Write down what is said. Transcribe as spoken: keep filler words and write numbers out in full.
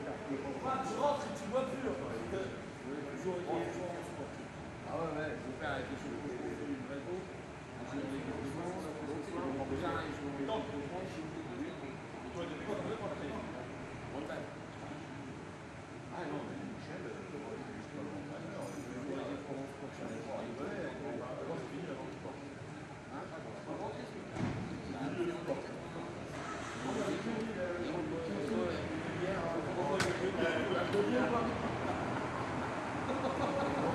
tu rentres et tu vois plus. Ah ouais, ouais, mon père a été sur le coco, une vraie eau. J'ai eu des documents, déjà, ils ont eu des documents, je suis venu. Toi, tu es pas dans le portrait. Ah non, mais Michel, c'est pas l'entraîneur. Il y a des Florence pour ça. Il venait, avant c'est fini avant le sport. Hein? Hier, on va